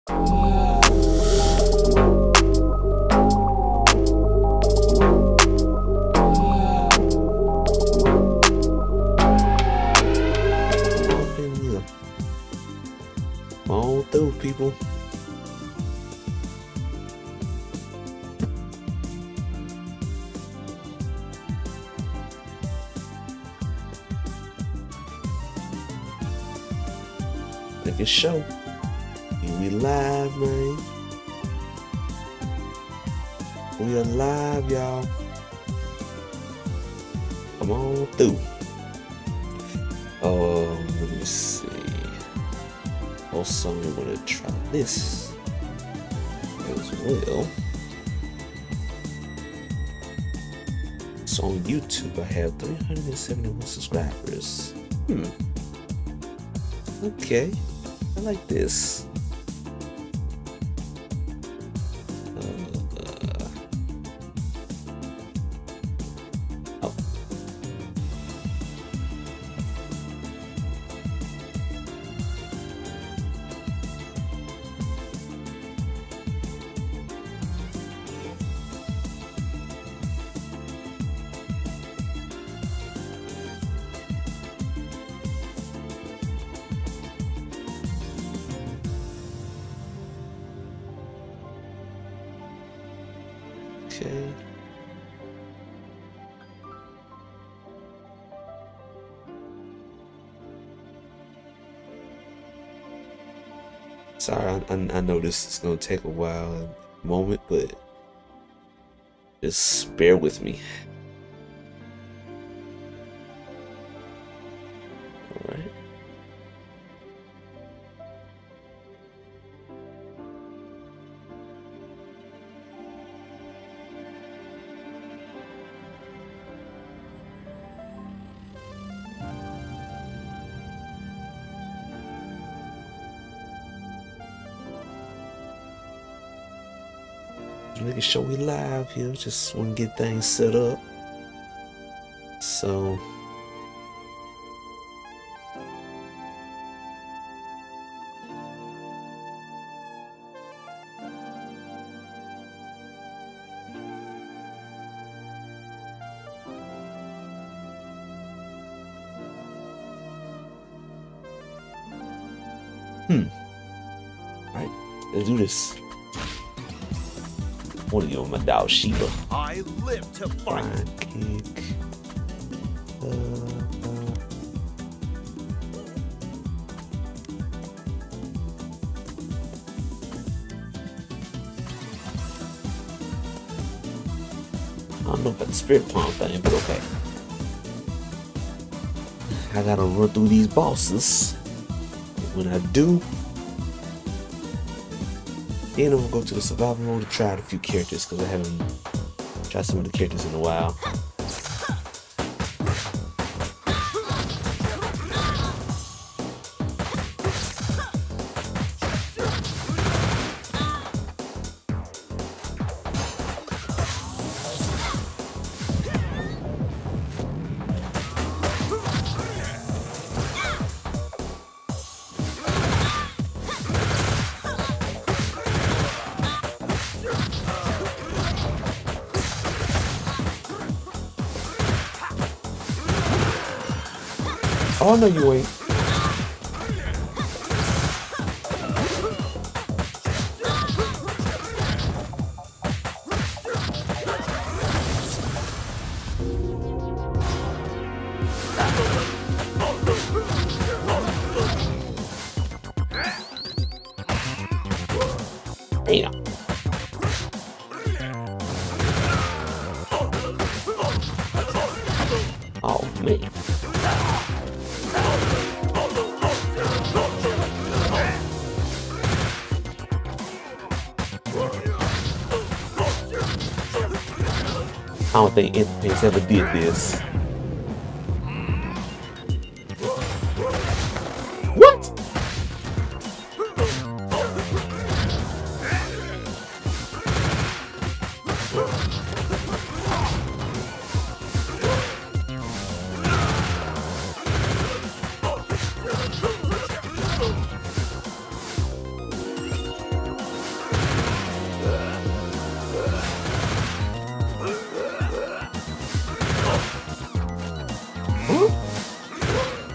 Come on through, people. Make a show. We live, man. We are live, y'all. Come on through. Let me see. Also, I'm gonna try this as well. So on YouTube, I have 371 subscribers. Okay, I like this. Okay. Sorry, I know this is gonna take a while, a moment, but just bear with me. All right. Making sure we live here. Just want to get things set up. So all right, let's do this. What are you on my dog Shiva? I live to fight. Kick. I don't know about the spirit palm thing, but okay. I gotta run through these bosses. When I do, then I'm gonna go to the survival mode to try out a few characters because I haven't tried some of the characters in a while. Oh, no, you ain't. Damn. Oh, man. I don't think anything's ever did this. What?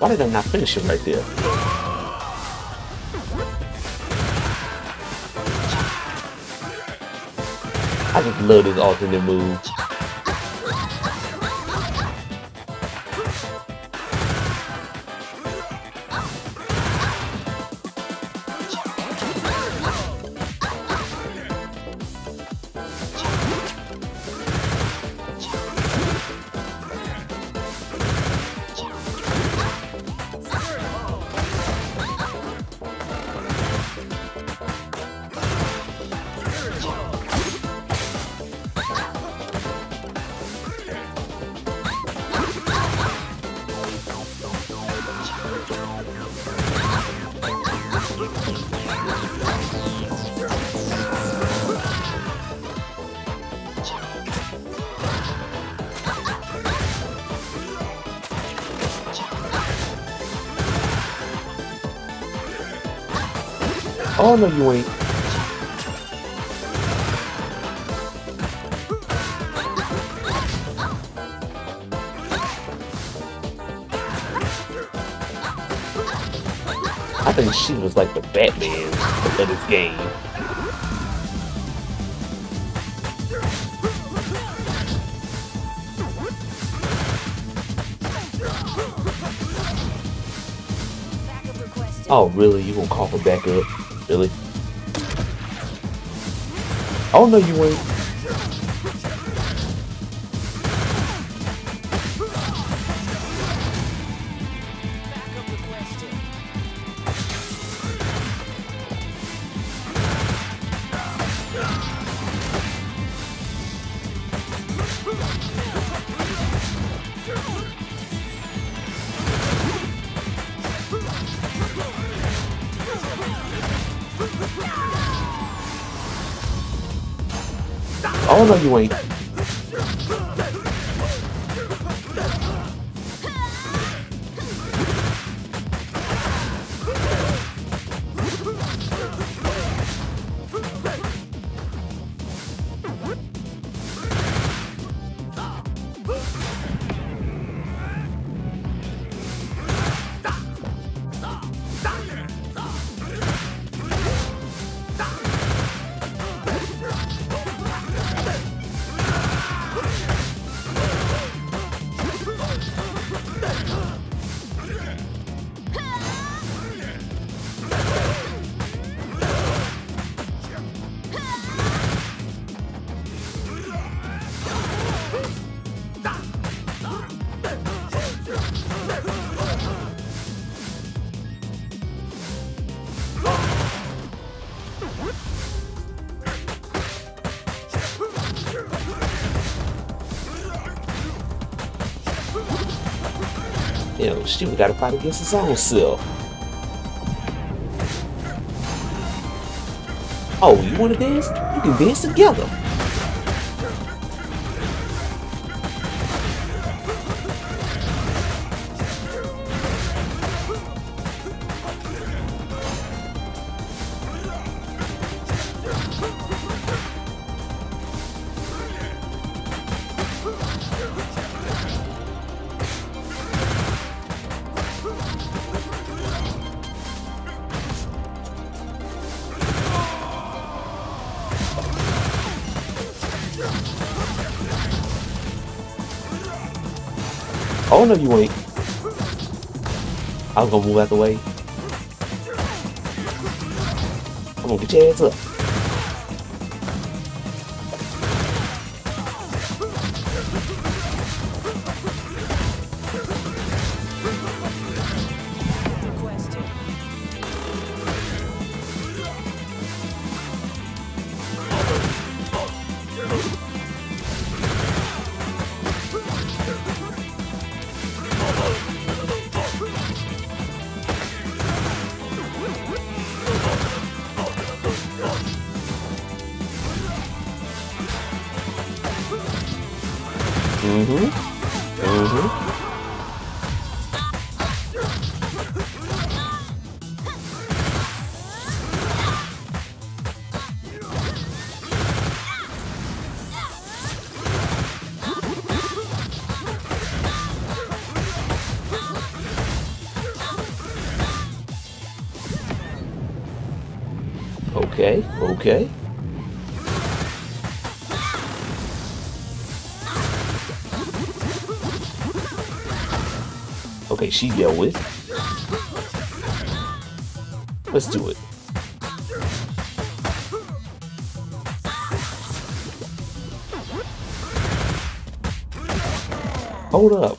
Why did I not finish him right there? I just love this alternate move. Oh no, you ain't. I think she was like the Batman of this game. Oh really? You gonna call for backup? Really? Oh no, you ain't. Oh no, you ain't. You know, Shiva gotta fight against his own self. Oh, you wanna dance? You can dance together. Oh no, you ain't. I was gonna move out the way. I'm gonna get your ass up. Okay, okay. Okay, she dealt with. Let's do it. Hold up.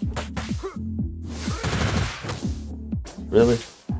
Really?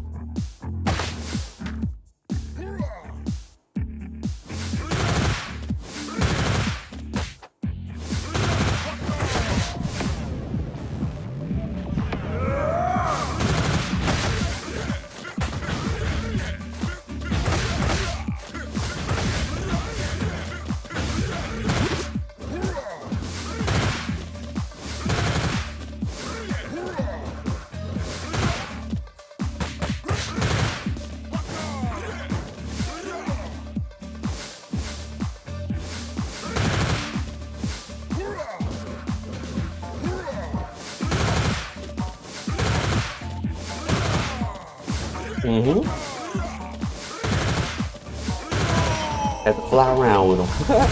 Mm-hmm. Had to fly around with him.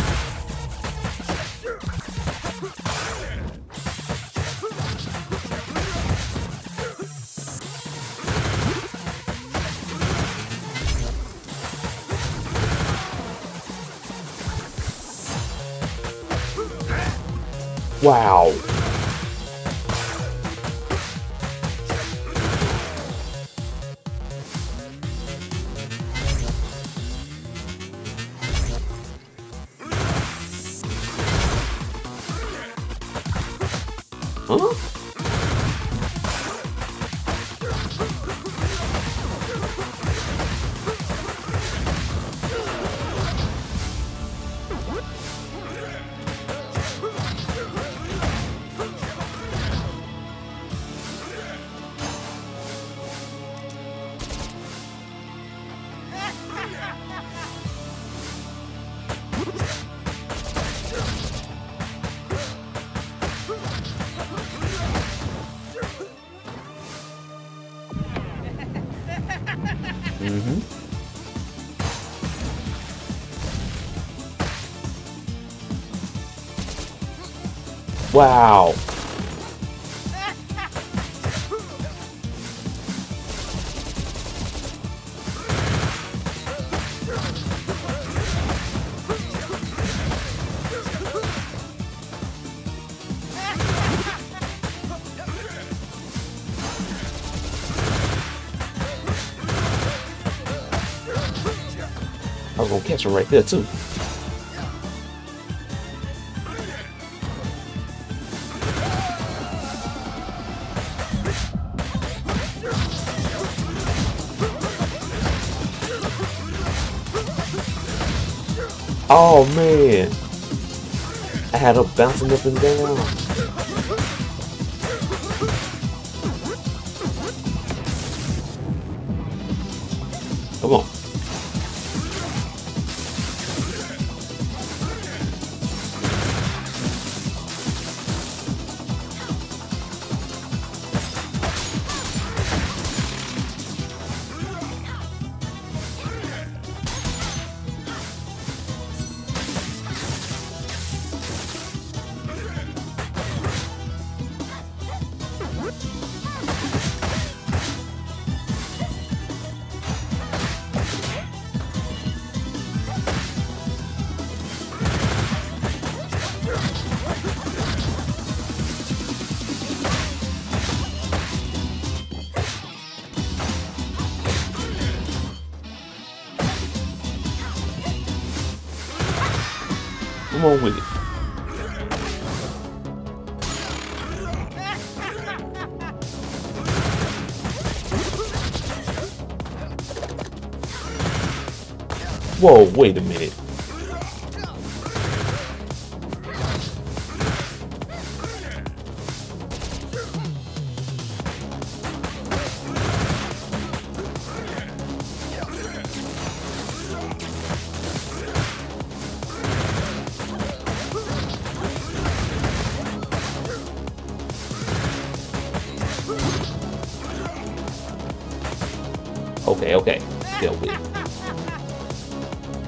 Wow. Huh? Mm-hmm. Wow. I was gonna catch him right there too. Oh man, I had her bouncing up and down. Come on. Come on with it. Whoa, wait a minute. Okay, okay. Deal with it.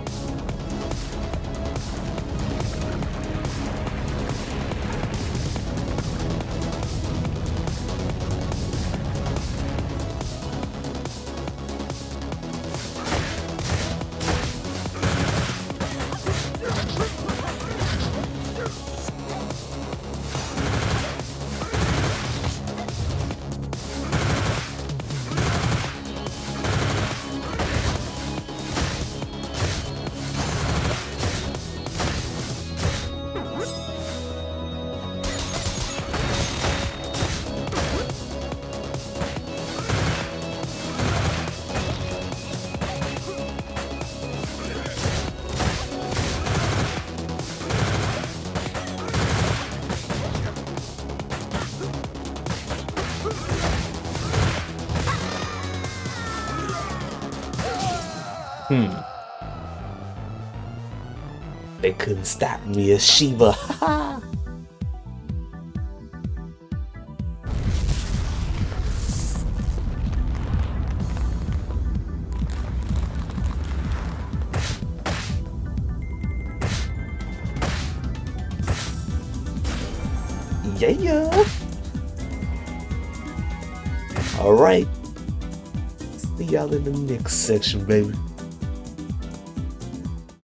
They couldn't stop me as Shiva. Yeah. Alright. See y'all in the next section, baby.